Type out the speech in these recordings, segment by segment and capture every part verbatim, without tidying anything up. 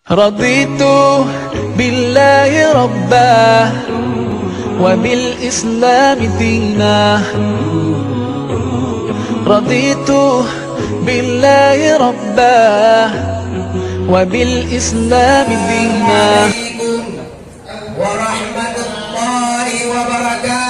Raditu billahi rabbah wa bil islami dinah. Raditu billahi rabbah wa bil islami dinah. Assalamualaikum warahmatullahi wabarakatuh.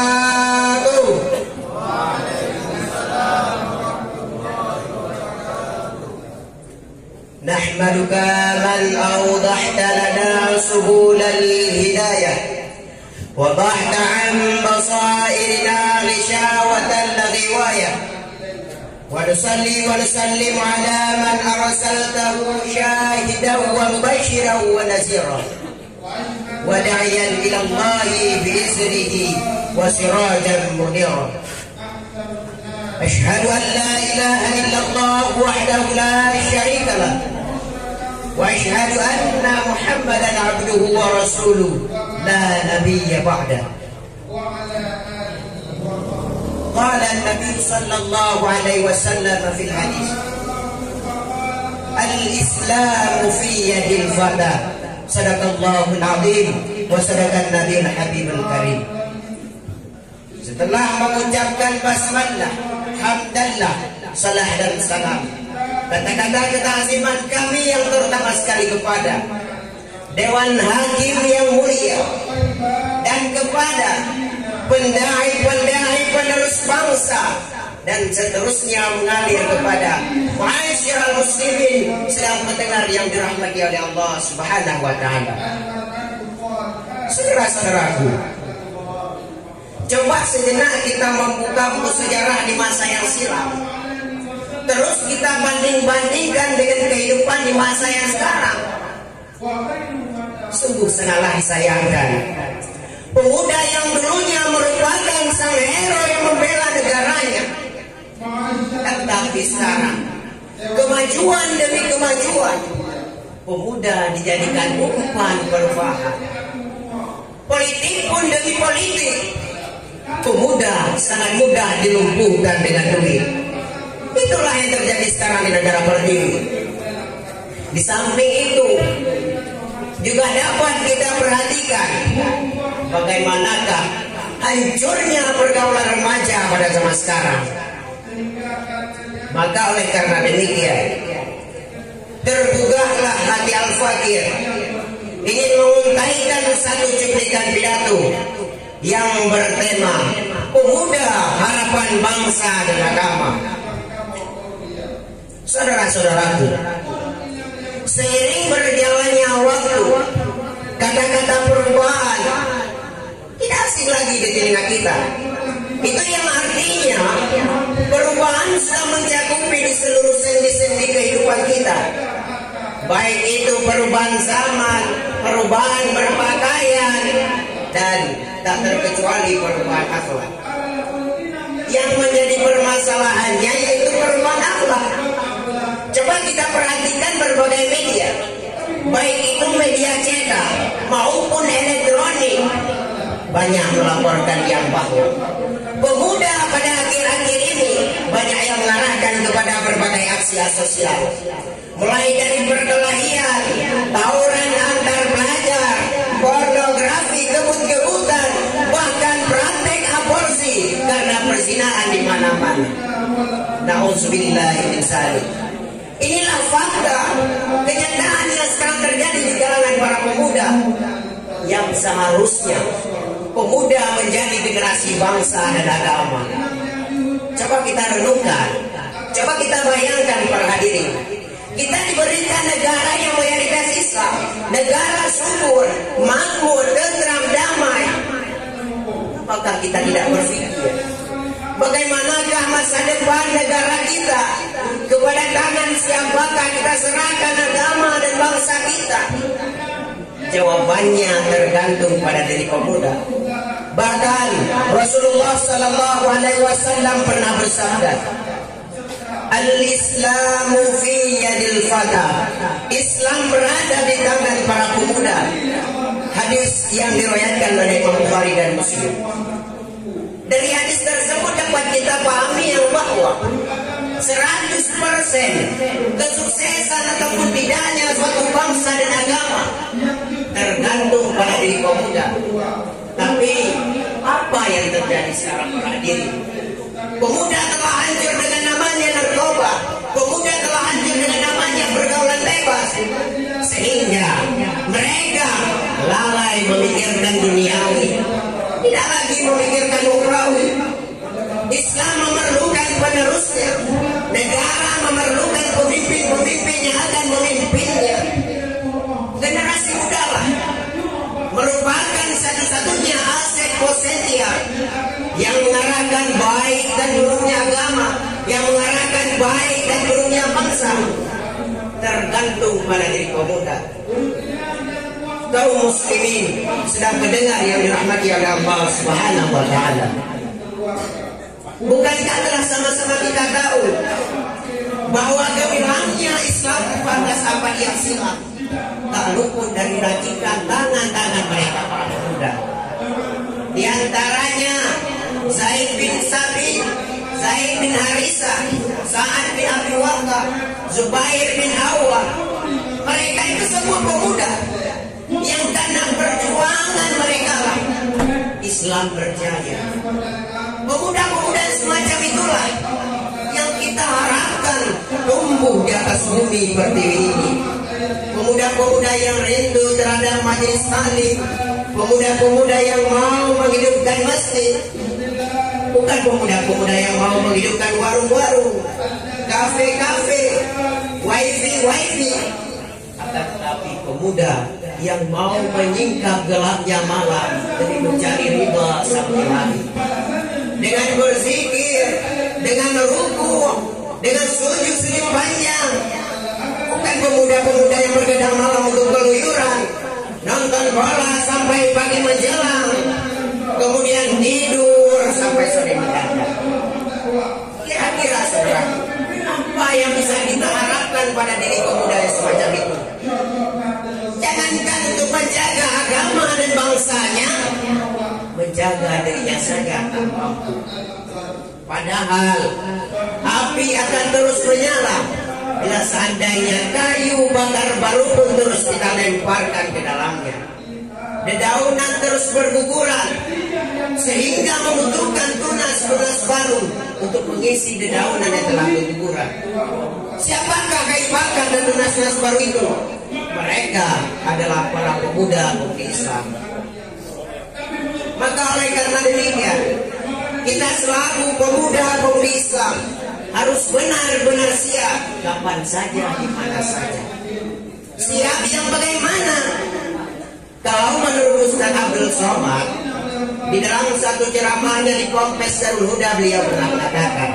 Nahmaduka man awdahta lana subulal hidayah wa wadahta an basairina ghishawatan ghiwayah wa nusalli wa nusallimu ala man arsaltahu syahidan wa mubashiran wa nazira wa da'iyan ila Allahi bi'iznihi wa sirajan munira. Ashhadu an la ilaha illallah wahdahu la syarika lah wa ashhadu anna Muhammadan abduhu wa rasuluh la nabiyya ba'dah. Qala an-nabiy sallallahu alaihi wasallam fil hadis, al-islamu fi yadil fata. Sadaqallahul azim wa sadaqan nabiyul habibul karim. Setelah mengucapkan basmalah, hamdallah, salah dan salam, kata-kata ketaziman kami yang terutama sekali kepada Dewan Hakim yang mulia dan kepada pendai-pendai penerus bangsa dan seterusnya mengalir kepada ma'asyiral muslimin sedang mendengar yang dirahmati oleh Allah Subhanahu wa taala. Saudara-saudaraku, coba sejenak kita membuka buku sejarah di masa yang silam. Terus kita banding-bandingkan dengan kehidupan di masa yang sekarang. Sungguh sangatlah disayangkan, pemuda yang dulunya merupakan sang hero yang membela negaranya, tetapi sekarang kemajuan demi kemajuan, pemuda dijadikan umpan perubahan. Politik pun demi politik, pemuda sangat mudah dilumpuhkan dengan duit. Itulah yang terjadi sekarang di negara berdiri. Di samping itu juga dapat kita perhatikan bagaimanakah hancurnya pergaulan remaja pada zaman sekarang. Maka oleh karena demikian, tergugahlah hati Al-Fakir ingin menguntaikan satu cuplikan pidato yang bertema pemuda harapan bangsa dan agama. Saudara-saudaraku, seiring berjalannya waktu, kata-kata perubahan tidak asing lagi di telinga kita. Itu yang artinya perubahan sudah mencakupi di seluruh sendi-sendi kehidupan kita, baik itu perubahan zaman, perubahan berpakaian, dan tak terkecuali perubahan akhlak. Yang menjadi permasalahannya yaitu perubahan akhlak. Coba kita perhatikan berbagai media, baik itu media cetak maupun elektronik, banyak melaporkan yang bahwa pemuda pada akhir-akhir ini banyak yang mengarahkan kepada berbagai aksi asosial, mulai dari perkelahian, tawuran antar pelajar, pornografi, kebut-kebutan, bahkan praktek aborsi karena perzinahan di mana-mana. Nauzubillahi min dzalik. Inilah fakta kenyataan yang sekarang terjadi di kalangan para pemuda, yang seharusnya pemuda menjadi generasi bangsa dan agama. Coba kita renungkan, coba kita bayangkan para hadirin, kita diberikan negara yang mayoritas Islam, negara subur, makmur, tentram, damai. Apakah kita tidak berpikir bagaimanakah masa depan negara kita? Kepada tangan siapakah kita serahkan agama dan bangsa kita? Jawabannya tergantung pada diri pemuda. Bahkan Rasulullah Sallallahu Alaihi Wasallam pernah bersabda, Al-Islamu fi yadil fata. Islam berada di tangan para pemuda. Hadis yang diriwayatkan oleh Imam Bukhari dan Muslim. Dari hadis tersebut dapat kita pahami yang bahwa seratus persen kesuksesan ataupun tidaknya suatu bangsa dan agama tergantung pada diri pemuda. Tapi apa yang terjadi sekarang pada diri? Pemuda telah hancur dengan namanya narkoba. Pemuda telah hancur dengan namanya pergaulan bebas. Sehingga mereka lalai memikirkan duniawi, tidak lagi memikirkan ukhrawi. Islam memerlukan penerusnya. Negara memerlukan pemimpin-pemimpin yang akan memimpinnya. Generasi muda lah merupakan satu-satunya aset potensial yang mengarahkan baik dan buruknya agama, yang mengarahkan baik dan buruknya bangsa. Tergantung pada diri pemuda. Kaum muslimin sedang mendengar yang dirahmati oleh Allah Subhanahu wa taala. Bukankah telah sama-sama kita tahu bahwa gemilangnya Islam pada sahabat yang silam tak luput dari racikan tangan-tangan mereka para pemuda. Di antaranya Zaid bin Sabit, Zaid bin Harisah, Sa'ad bin Abi Waqqas, Zubair bin Awwam. Mereka itu semua pemuda yang karena perjuangan mereka lah Islam berjaya. Pemuda-pemuda semacam itulah yang kita harapkan tumbuh di atas bumi pertiwi ini. Pemuda-pemuda yang rindu terhadap majelis taklim, pemuda-pemuda yang mau menghidupkan masjid, bukan pemuda-pemuda yang mau menghidupkan warung-warung, kafe-kafe, wifi-wifi, akan tetapi pemuda yang mau menyingkap gelapnya malam demi mencari riba sang ilahi. Dengan berzikir, dengan ruku, dengan sujud-sujud panjang. Bukan pemuda-pemuda yang bergadang malam untuk keluyuran, nonton bola sampai pagi menjelang, kemudian tidur sampai sore mendadak. Kira-kira saudara, apa yang bisa kita harapkan pada diri pemuda yang semacam itu? Jangankan untuk menjaga agama dan bangsanya, menjaga dirinya saja tak mampu. Padahal api akan terus menyala bila seandainya kayu bakar baru pun terus kita lemparkan ke dalamnya. Dedaunan terus berguguran sehingga membutuhkan tunas-tunas baru untuk mengisi dedaunan yang telah berguguran. Siapakah kayu bakar dan tunas-tunas baru itu? Mereka adalah para pemuda bukti Islam. Maka oleh karena demikian, kita selaku pemuda-pemudi Islam harus benar-benar siap kapan saja, di mana saja. Siap yang bagaimana? Kalau menurut Ustaz Abdul Somad, di dalam satu ceramahnya di Kompes Darul Huda, beliau pernah mengatakan,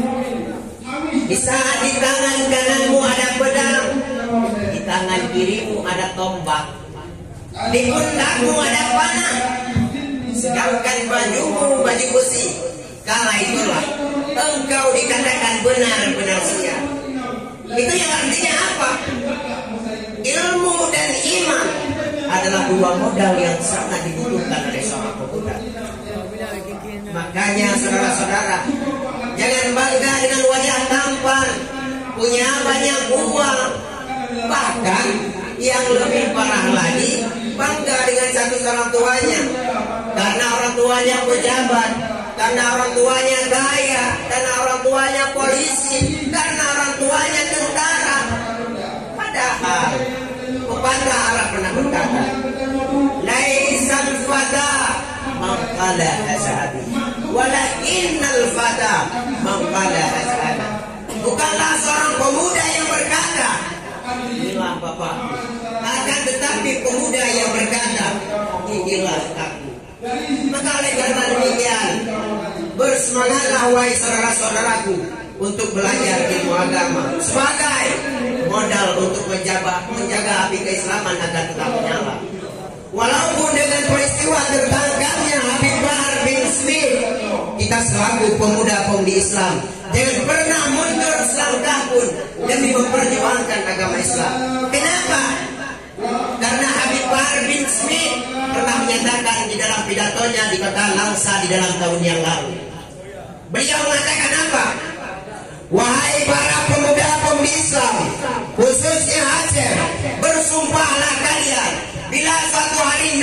di saat di tangan kananmu ada pedang, di tangan kirimu ada tombak, di pundakmu ada panah, sedangkan bajumu baju besi, kala itulah engkau dikatakan benar-benar siap. Itu yang artinya apa? Ilmu dan iman adalah dua modal yang sangat dibutuhkan oleh seorang pemuda. Makanya saudara-saudara, jangan bangga dengan wajah tampan, punya banyak uang, bahkan yang lebih parah lagi, bangga dengan satu orang tuanya, karena orang tuanya pejabat, karena orang tuanya kaya, karena orang tuanya polisi, karena orang tuanya tentara. Padahal pepatah Arab pernah berkata, laisal fata man qala ashabi, walakinnal fata man qala ashabi. Bukanlah seorang pemuda yang berkata, inilah bapak, akan tetapi pemuda yang berkata, inilah aku. Maka oleh karena demikian, bersemangatlah wahai saudara-saudaraku untuk belajar ilmu agama sebagai modal untuk menjaga, menjaga api keislaman agar tetap menyala. Walaupun dengan peristiwa tertangkapnya Habib Bahar bin Smith, kita selaku pemuda-pemudi Islam jangan pernah mundur selangkah pun demi memperjuangkan agama Islam. Kenapa? Karena Habib Bahar bin Smith pernah menyatakan di dalam pidatonya di kota Langsa di dalam tahun yang lalu. Beliau mengatakan apa? Wahai para pemuda-pemudi Islam, khususnya Aceh, bersumpahlah kalian bila suatu hari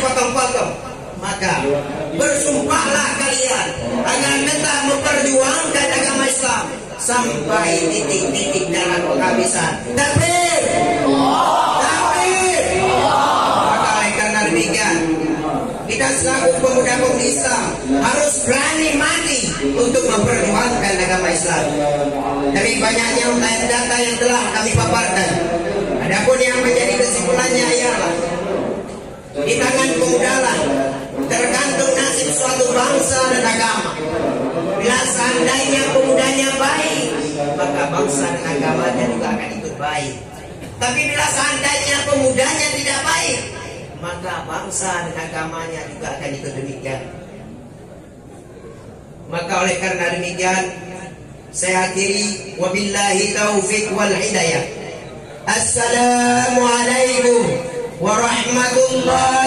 dipotong-potong. Maka bersumpahlah kalian agar tetap memperjuangkan agama Islam sampai titik-titik dalam penghabisan. Takbir! Takbir! Maka oleh karena demikian, kita selaku pemuda-pemudi Islam harus berani mati untuk memperjuangkan agama Islam. Dari banyaknya untayan data yang telah kami paparkan, adapun yang menjadi kesimpulannya ialah di tangan pemuda lah tergantung nasib suatu bangsa dan agama. Bila seandainya pemudanya baik, maka bangsa dan agamanya juga akan ikut baik. Tapi bila seandainya pemudanya tidak baik, maka bangsa dan agamanya juga akan ikut demikian. Maka oleh karena demikian, saya akhiri wabillahi taufiq wal hidayah. Assalamualaikum warahmatullahi